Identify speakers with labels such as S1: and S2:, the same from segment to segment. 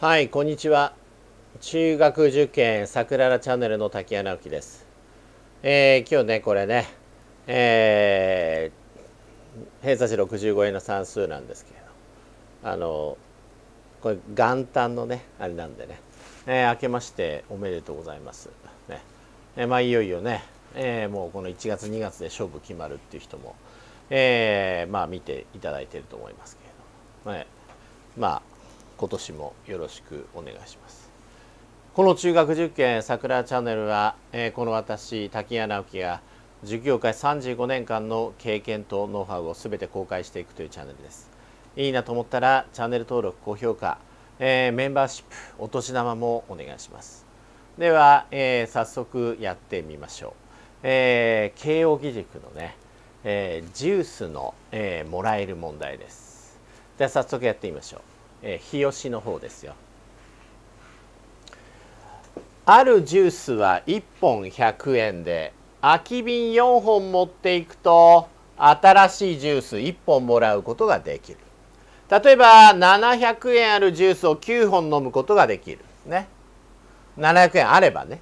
S1: はい、こんにちは。中学受験さくららチャンネルの滝谷直樹です。今日ね、これね、偏差値65円の算数なんですけれど、これ元旦のね、あれなんでね、明けましておめでとうございます。ね、いよいよね、もうこの1月2月で勝負決まるっていう人も、見ていただいていると思いますけれど、今年もよろしくお願いします。この中学受験さくらチャンネルは、この私滝谷直樹が塾業界35年間の経験とノウハウをすべて公開していくというチャンネルです。いいなと思ったらチャンネル登録高評価、メンバーシップお年玉もお願いします。では、早速やってみましょう。慶應義塾のね、ジュースの、もらえる問題です。では早速やってみましょう。日吉の方ですよ。あるジュースは1本100円で空き瓶4本持っていくと新しいジュース1本もらうことができる。例えば700円あるジュースを9本飲むことができるね。700円あればね。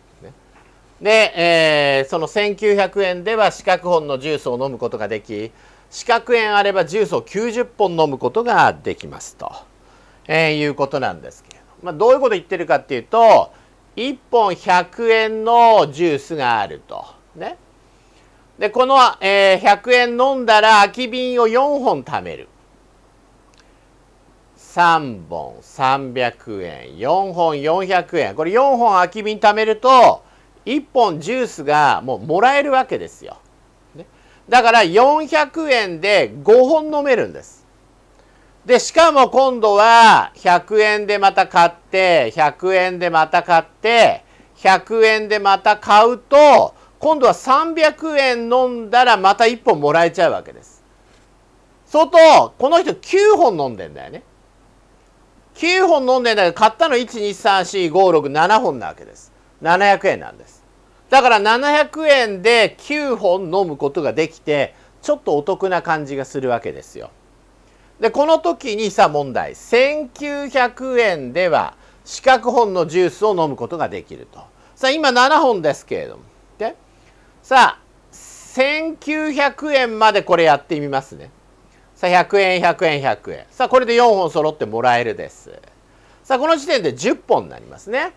S1: で、その1900円では四角本のジュースを飲むことができ、四角円あればジュースを90本飲むことができますと、いうことなんですけれど、どういうこと言ってるかっていうと、1本100円のジュースがあると。ね。で、この、100円飲んだら空き瓶を4本貯める。3本300円、4本400円。これ4本空き瓶貯めると、1本ジュースがもうもらえるわけですよ。ね、だから400円で5本飲めるんです。で、しかも今度は100円でまた買って、100円でまた買って、100円でまた買うと、今度は300円飲んだらまた1本もらえちゃうわけです。そうすると、この人9本飲んでんだよね。9本飲んでんだけど、買ったの1、2、3、4、5、6、7本なわけです。700円なんです。だから700円で9本飲むことができて、ちょっとお得な感じがするわけですよ。で、この時にさ、問題。1900円では四角本のジュースを飲むことができると。さあ、今7本ですけれども。で、さあ、1900円までこれやってみますね。さあ、100円、100円、100円。さあ、これで4本揃ってもらえるです。さあ、この時点で10本になりますね。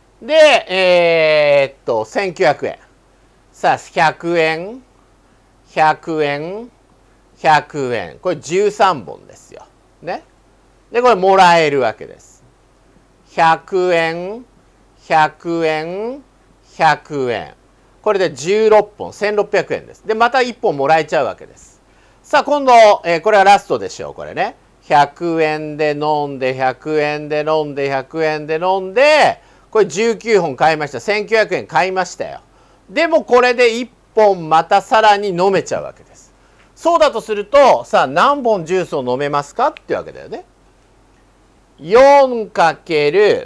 S1: で、1900円。さあ、100円、100円、100円。これ13本ですよ。ね。で、これもらえるわけです。100円、100円、100円。これで16本、1600円です。で、また1本もらえちゃうわけです。さあ、今度、これはラストでしょう、これね。100円で飲んで、100円で飲んで、100円で飲んで、これ19本買いました。1900円買いましたよ。でもこれで1本またさらに飲めちゃうわけです。そうだとすると、さあ何本ジュースを飲めますかっていうわけだよね。4×6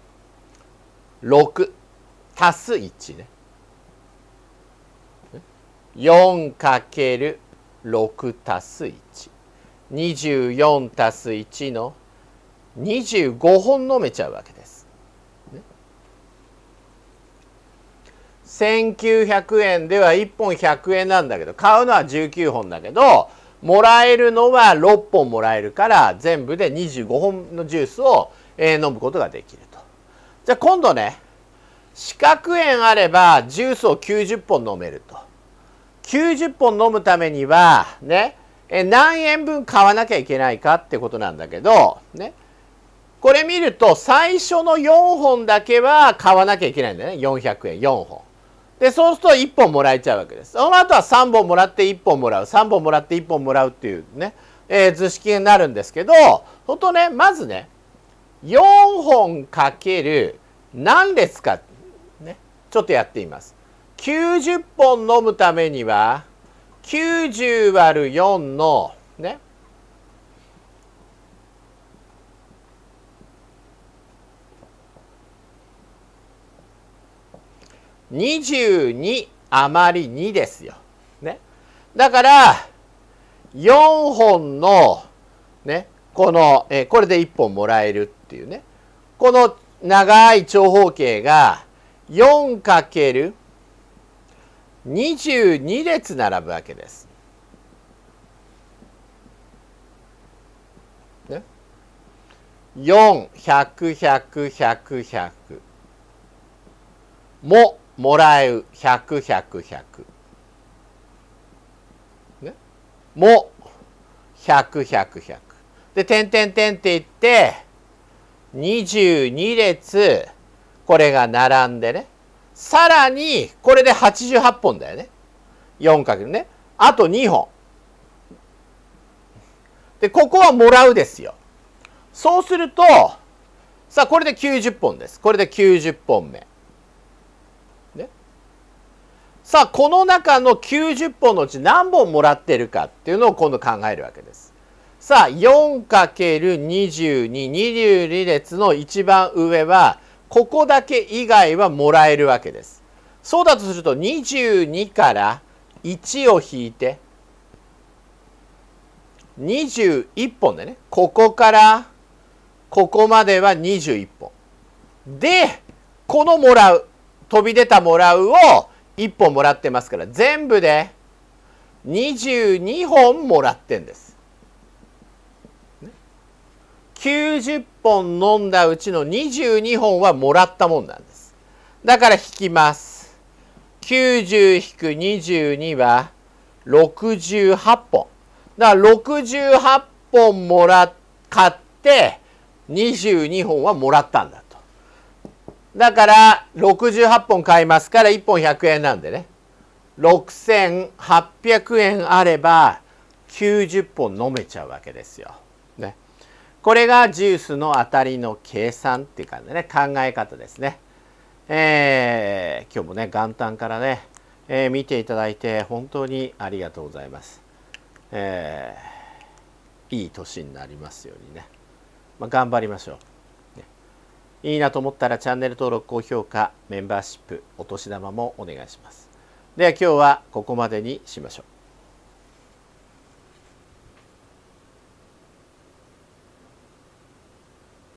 S1: 足す1ね。4×6 足す1。24足す1の25本飲めちゃうわけです。1900円では1本100円なんだけど、買うのは19本だけど、もらえるのは6本もらえるから、全部で25本のジュースを飲むことができると。じゃあ今度ね、四角円あればジュースを90本飲めると。90本飲むためには、ね、何円分買わなきゃいけないかってことなんだけど、ね、これ見ると最初の4本だけは買わなきゃいけないんだよね。400円、4本。で、そうすると1本もらえちゃうわけです。その後は3本もらって1本もらう、3本もらって1本もらうっていうね、図式になるんですけど、ほんとね、まずね、4本かける何列か、ね、ちょっとやってみます。90本飲むためには、90割る4の、ね、22余り2ですよ。ね。だから、4本の、ね、この、これで1本もらえるっていうね。 この長い長方形が 4×22 列並ぶわけです。ね、4、100、100、100、100ももらえる100、100、100、ね、も100、100、100で点々点っていって22列これが並んでね、さらにこれで88本だよね。4× ね、あと2本で、ここはもらうですよ。そうするとさあこれで90本です。これで90本目、ね、さあこの中の90本のうち何本もらってるかっていうのを今度考えるわけです。さあ 4×22、22列の一番上はここだけ以外はもらえるわけです。そうだとすると22から1を引いて21本でね、ここからここまでは21本で、このもらう飛び出たもらうを1本もらってますから、全部で22本もらってんです。90本飲んだうちの22本はもらったもんなんです。だから引きます。90-22は68本。だから68本買って22本はもらったんだと。だから68本買いますから1本100円なんでね。6800円あれば90本飲めちゃうわけですよ。ね。これがジュースの当たりの計算っていう感じでね、考え方ですね。今日もね、元旦からね、見ていただいて本当にありがとうございます。いい年になりますようにね、頑張りましょう、ね。いいなと思ったらチャンネル登録、高評価、メンバーシップ、お年玉もお願いします。では今日はここまでにしましょう。